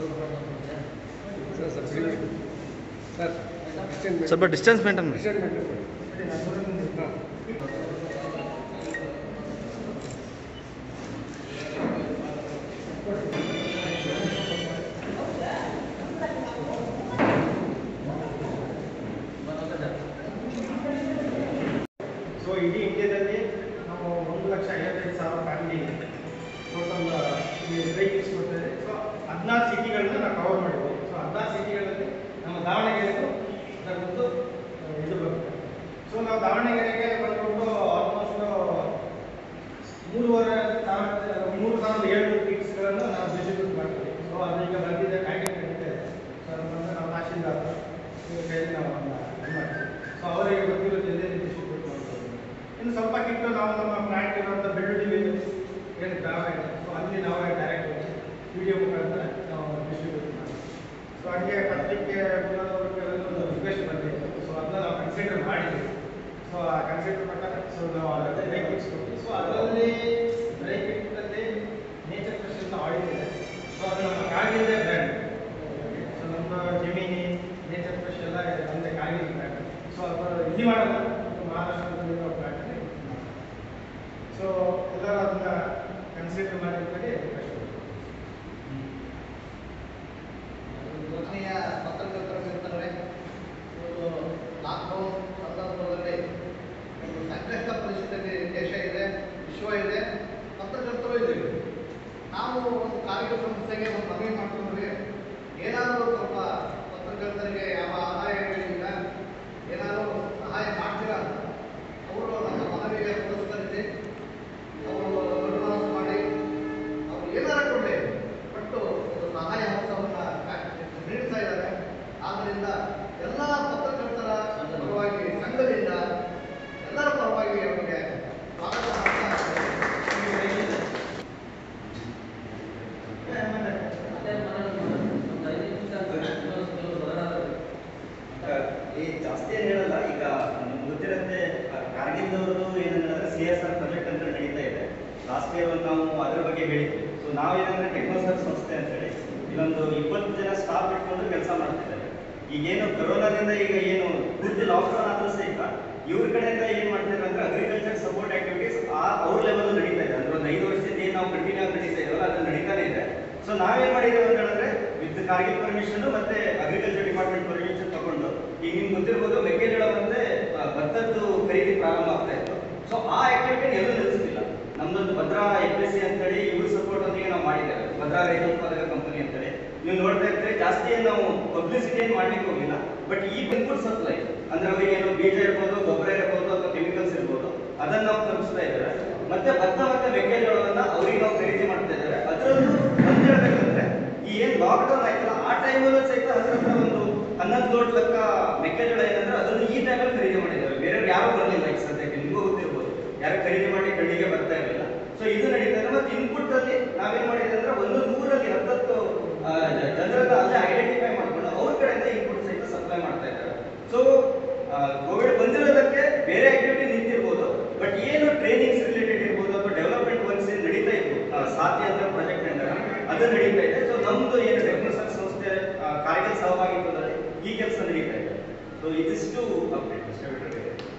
ಸ್ವಲ್ಪ distance maintain ಮಾಡಿ. So ಇಡೀ ಇಂಡಿಯಾದಲ್ಲಿ ನಾವು 1,55,000 ಫ್ಯಾಮಿಲಿ ಟೋಟಲ್ ಬ್ರೇಕ್ ಕೊಡ್ತಾರೆ. ಸೊ 16 ಸಿಟಿಗಳನ್ನ ನಾವು ಕವರ್ ಮಾಡಿದ್ವಿ. ಸೊ 16 ಸಿಟಿಗಳಲ್ಲಿ ನಮ್ಮ ದಾವಣಗೆರೆಗೂ ಅದರದ್ದು ಇದು ಬರುತ್ತೆ. ಸೊ ನಾವು ದಾವಣಗೆರೆಗೆ ಬಂದ್ಬಿಟ್ಟು ಆಲ್ಮೋಸ್ಟ್ 3,700 ಕಿಟ್ಸ್ಗಳನ್ನು ನಾವು ಡಿಸ್ಟ್ರಿಬ್ಯೂಟ್ ಮಾಡ್ತೀವಿ. ಸೊ ಅದು ಈಗ ಬಂದಿದೆ, ಪ್ಯಾಕಿಂಗ್ ನಡೀತಾ ಇದೆ. ಸೊ ಅದನ್ನು ನಾವು ತಹಶೀಲ್ದಾರ್ ಕೈಯಲ್ಲಿ ನಾವು ಮಾಡ್ತೀವಿ. ಸೊ ಅವರಿಗೆ ಗೊತ್ತಿರೋ ಜೊತೆಯಲ್ಲಿ ಡಿಸ್ಟ್ರಿಬ್ಯೂಟ್ ಮಾಡ್ತೀವಿ. ಇನ್ನು ಸ್ವಲ್ಪ ಕಿಟ್ಟು ನಾವು ನಮ್ಮ ಪ್ಲಾಂಟ್ ಇರುವಂಥ ಬೆಳ್ಳುಳ್ಳಿ ಏನು ಗ್ರಾಮ ಇದೆ, ಸೊ ಅಲ್ಲಿ ನಾವೇ ಡೈರೆಕ್ಟ್ ವಿಡಿಯೋ ಮುಖಾಂತರ ನಾವು ಡಿಸ್ಟ್ರಿಬ್ಯೂಟ್ ಮಾಡ್ತೀವಿ. ಸೊ ಹಾಗೆ ಪತ್ರಿಕೆ ಒಂದು ರಿಕ್ವೆಸ್ಟ್ ಬಂದಿದೆ. ಸೊ ಅದನ್ನ ನಾವು ಕನ್ಸಿಡರ್ ಮಾಡಿದ್ವಿ. ಸೊ ಆ ಕನ್ಸಿಡರ್ ಪ್ರಕಾರ ಸೊ ನಾವು ಅದರಲ್ಲಿ ಡ್ರೈ ಕಿಟ್ಸ್ ಕೊಡ್ತೀವಿ. ಸೊ ಅದರಲ್ಲಿ ಡ್ರೈ ಕಿಟ್ಟಲ್ಲಿ ನೇಚರ್ ಫ್ರೆಶ್ ಅಂತ ಆಯಿಲ್ ಇದೆ. ಸೊ ಅದು ನಮ್ಮ ಕಾಗಿಲ್ದೆ ಬ್ರ್ಯಾಂಡ್. ಸೊ ನಮ್ಮ ಜಮೀನಿ ನೇಚರ್ ಫ್ರೆಶ್ ಎಲ್ಲ ನಮ್ಮದೇ ಕಾಗಿಲ್ ಬ್ರ್ಯಾಂಡ್. ಸೊ ಅದು ಇಲ್ಲಿ ಮಾಡೋಲ್ಲ, ಮಹಾರಾಷ್ಟ್ರದಲ್ಲಿರೋ ಬ್ರ್ಯಾಂಡಲ್ಲಿ. ಸೊ ಎಲ್ಲರೂ ಅದನ್ನ ಕನ್ಸಿಡರ್ ಮಾಡಿ ಅಂತೇಳಿ ರಿಕ್ವೆಸ್ಟ್ ಕೊಡ್ತೀವಿ. ಪತ್ರಕರ್ತರ ಮಿತ್ರರೇ, ಲಾಕ್ಡೌನ್ ಸಂದರ್ಭದಲ್ಲಿ ಒಂದು ಸಂಕಷ್ಟ ಪರಿಸ್ಥಿತಿ ದೇಶ ಇದೆ, ವಿಶ್ವ ಇದೆ, ಪತ್ರಕರ್ತರು ಇದ್ದೀವಿ. ನಾವು ಒಂದು ಕಾರ್ಮಿಕ ಸಂಸ್ಥೆಗೆ ಒಂದು ಮನವಿ ಮಾಡ್ಕೊಂಡ್ರೆ ಏನಾದರೂ ಸ್ವಲ್ಪ ಪತ್ರಕರ್ತರಿಗೆ ಯಾವ ಆದಾಯಗಳಿಲ್ಲ, ಏನಾದರೂ ಸಹಾಯ ಮಾಡ್ತೀರಾ ಅಂತ ಅವರು ನಮ್ಮ ಮನವಿಗೆ ಪುರಸ್ಕರಿಸಿ ಅವರು ಅನುದಾನ ಮಾಡಿ ಅವರು ಏನಾರು ಕೊಡಲಿ ಬಟ್ಟು ಒಂದು ಸಹಾಯ ಮೊತ್ತವನ್ನು ನೀಡ್ತಾ ಇದ್ದಾರೆ. ಆದ್ದರಿಂದ ಎಲ್ಲ ಪತ್ರಕರ್ತರ ಪರವಾಗಿ ಸಂಘದಿಂದ ಎಲ್ಲರ ಪರವಾಗಿ ಅವರಿಗೆ ಸ್ವಾಗತ ಜಾಸ್ತಿ ಏನು ಹೇಳಲ್ಲ. ಈಗ ನಿಮ್ಗೆ ಗೊತ್ತಿರುತ್ತೆ, ಕಾರ್ಗಿಲ್ದವರು ಏನಂದ್ರೆ CSR ಪ್ರಾಜೆಕ್ಟ್ ಅಂತ ನಡೀತಾ ಇದೆ. ಲಾಸ್ಟ್ ಇಯರ್ ನಾವು ಅದ್ರ ಬಗ್ಗೆ ಹೇಳಿದ್ವಿ. ಸೊ ನಾವೇನಂದ್ರೆ ಟೆಕ್ನೋಸರ್ವ್ ಸಂಸ್ಥೆ ಅಂತೇಳಿ ಇಲ್ಲೊಂದು 20 ಜನ ಸ್ಟಾಫ್ ಇಟ್ಕೊಂಡು ಕೆಲಸ ಮಾಡ್ತಿದ್ದಾರೆ. ಈಗೇನು ಕೊರೋನಾದಿಂದ ಈಗ ಏನು ಪೂರ್ತಿ ಲಾಕ್ಡೌನ್ ಆದರೂ ಸಹಿತ ಇವ್ರ ಕಡೆಯಿಂದ ಏನು ಮಾಡ್ತಿದ್ದಾರೆ ಅಂದ್ರೆ ಅಗ್ರಿಕಲ್ಚರ್ ಸಪೋರ್ಟ್ ಆಕ್ಟಿವಿಟೀಸ್ ಅವ್ರ ಲೆವೆಲ್ ನಡೀತಾ ಇದೆ. ಅಂದ್ರೆ ಒಂದು 5 ವರ್ಷದಿಂದ ಏನು ನಾವು ಕಂಟಿನ್ಯೂ ಆಗಿ ನಡೀತಾ ಇದ್ದೀವಲ್ಲ ಅದು ನಡೀತಾನೆ ಇದೆ. ಸೊ ನಾವೇನ್ ಮಾಡಿದ್ದೇವೆ ಅಂತ ಹೇಳಿದ್ರೆ ವಿತ್ ಕಾರ್ಗಿಲ್ ಪರ್ಮಿಷನ್ ಮತ್ತೆ ಅಗ್ರಿಕಲ್ಚರ್ ಡಿಪಾರ್ಟ್ಮೆಂಟ್ ಪರ್ಮಿಷನ್ ತಗೊಂಡು ಈಗ ನಿಮ್ಗೆ ಗೊತ್ತಿರ್ಬೋದು ಮೆಕ್ಕೆಜೋಳ ಮತ್ತೆ ಭತ್ತದ್ದು ಖರೀದಿ ಪ್ರಾರಂಭ ಆಗ್ತಾ ಇತ್ತು. ಸೊ ಆ ಆಕ್ಟಿವಿಟಿ ಎಲ್ಲೂ ನಿಲ್ಲಿಸ್ತಿಲ್ಲ. ನಮ್ದೊಂದು ಭದ್ರಾ FSC ಅಂತೇಳಿ ಇವ್ರ ಸಪೋರ್ಟ್ ಒಂದಿಗೆ ನಾವು ಮಾಡಿದ್ದೇವೆ, ಭದ್ರಾ ರೈತ ಉತ್ಪಾದಕ ಕಂಪನಿ ಅಂತೇಳಿ. ನೀವು ನೋಡ್ತಾ ಇರ್ತೀರಿ, ಜಾಸ್ತಿ ಏನು ನಾವು ಪಬ್ಲಿಸಿಟಿ ಏನು ಮಾಡ್ಲಿಕ್ಕೆ ಹೋಗಿಲ್ಲ. ಬಟ್ ಈ ಇನ್ಪುಟ್ ಸಪ್ಲೈ ಅಂದ್ರೆ ಅವರಿಗೆ ಏನು ಬೀಜ ಇರ್ಬೋದು, ಗೊಬ್ಬರ ಇರ್ಬೋದು ಅಥವಾ ಕೆಮಿಕಲ್ಸ್ ಇರ್ಬೋದು, ಅದನ್ನ ನಾವು ತಲುಪಿಸ್ತಾ ಇದ್ದೇವೆ. ಮತ್ತೆ ಭತ್ತ ಮತ್ತೆ ಮೆಕ್ಕೆಜೋಳವನ್ನ ಅವ್ರಿಗೆ ನಾವು ಖರೀದಿ ಮಾಡ್ತಾ ಇದ್ದೇವೆ. ಅದರಲ್ಲೂ ಒಂದು ಹೇಳ್ಬೇಕಂದ್ರೆ ಈ ಏನು ಲಾಕ್ಡೌನ್ ಆಯ್ತಲ್ಲ ಆ ಟೈಮಲ್ಲೂ ಸಹಿತ ಹತ್ರ ಒಂದು 11 ಲೋಡ್ ಲೆಕ್ಕ ಮೆಕ್ಕೆಜೋಳ ಏನಂದ್ರೆ ಅದನ್ನು ಈ ಟೈಮಲ್ಲಿ ಖರೀದಿ ಮಾಡಿದ್ದೇವೆ. ಬೇರೆ ಯಾರು ಬರಲಿಲ್ಲ. ಈಗ ಸದ್ಯಕ್ಕೆ ನಿಮಗೂ ಗೊತ್ತಿರ್ಬೋದು, ಯಾರು ಖರೀದಿ ಮಾಡಿ ಕಣ್ಣಿಗೆ ಬರ್ತಾ ಇರಲಿಲ್ಲ. ಸೊ ಇದು ನಡೀತಾ ಇದೆ. ಮತ್ತೆ ಇನ್ಪುಟ್ ಅಲ್ಲಿ ನಾವೇನ್ ಮಾಡಿದ್ರೆ ಅಂದ್ರೆ ಒಂದು 100ರಲ್ಲಿ 10 ಜನರನ್ನ ಅಲ್ಲೇ ಐಡೆಂಟಿಫೈ ಮಾಡ್ಕೊಂಡು ಅವ್ರ ಕಡೆಯಿಂದ ಇನ್ಪುಟ್ ಸಹಿತ ಸಪ್ಲೈ ಮಾಡ್ತಾ ಇದ್ದಾರೆ. ಸೊ ಕೋವಿಡ್ ಬಂದಿರೋದಕ್ಕೆ ಬೇರೆ ಆಕ್ಟಿವಿಟಿ ನಿಂತಿರ್ಬೋದು, ಬಟ್ ಏನು ಟ್ರೈನಿಂಗ್ಸ್ ರಿಲೇಟೆಡ್ ಇರ್ಬೋದು ಅಥವಾ ಡೆವಲಪ್ಮೆಂಟ್ ವರ್ಕ್ಸ್ ಏನು ನಡೀತಾ ಇತ್ತು, ಸಾಧ್ಯ ಅಂತ ಪ್ರಾಜೆಕ್ಟ್ ಅಂದ್ರೆ ಅದು ನಡೀತಾ ಇದೆ. ಸೊ ನಮ್ದು ಏನು ಟೆಕ್ನೋಸರ್ವ್ ಸಂಸ್ಥೆ ಕಾರ್ಗಿಲ್ ಸಹಭಾಗಿತ್ವದಲ್ಲಿ ಈ ಕೆಲಸ ನಡೀತಾ ಇದೆ. ಸೊ ಇದಿಷ್ಟು ಅಪ್ಡೇಟ್.